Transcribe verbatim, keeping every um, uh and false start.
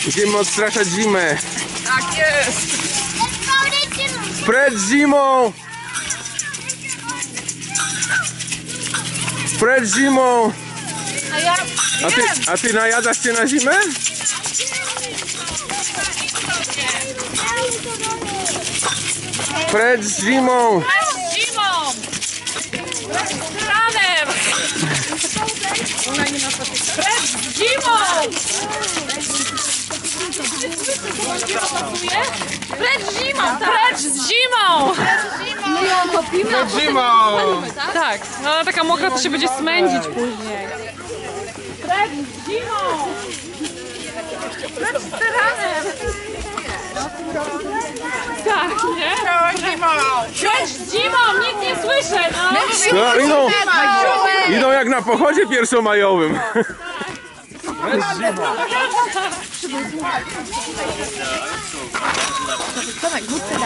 Idziemy odstraszać zimę. Tak jest! Precz zimą! Precz zimą! A ja A ty, a ty najadasz się na zimę? Precz zimą! z zimą! Z ranem! Precz z zimą! Precz z zimą! Precz z zimą! Precz zimą! Tak, no ale taka mokra to się będzie smędzić później. Precz z zimą! Precz z tyranem! Tak, nie? Precz z zimą! Nikt nie słyszy! No. No, idą, idą jak na pochodzie pierwszomajowym. Precz zimą!